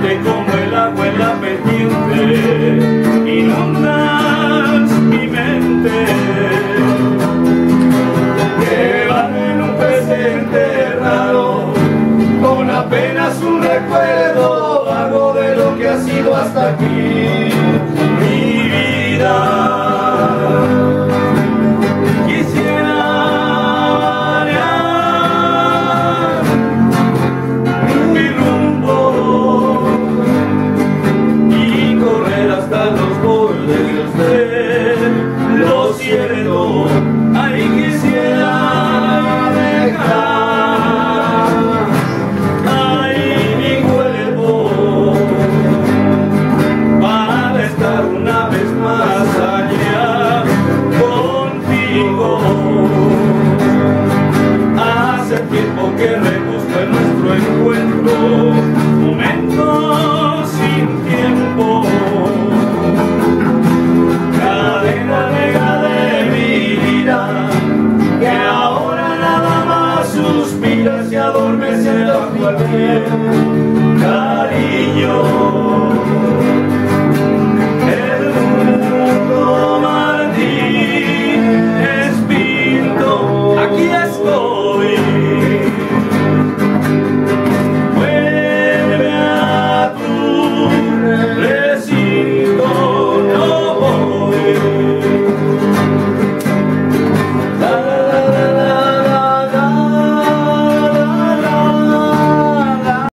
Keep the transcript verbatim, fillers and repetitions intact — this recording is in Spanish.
que como el agua en la pendiente inundas mi mente, que va en un presente raro, con apenas un recuerdo vago de lo que ha sido hasta aquí mi vida. Ahí quisiera dejar, ahí mi cuerpo, para estar una vez más allá contigo. Hace tiempo que rebusco en nuestro encuentro, momentos sin tiempo, cadena negra de mi vida, que ahora nada más suspira y adormece a cualquier cariño.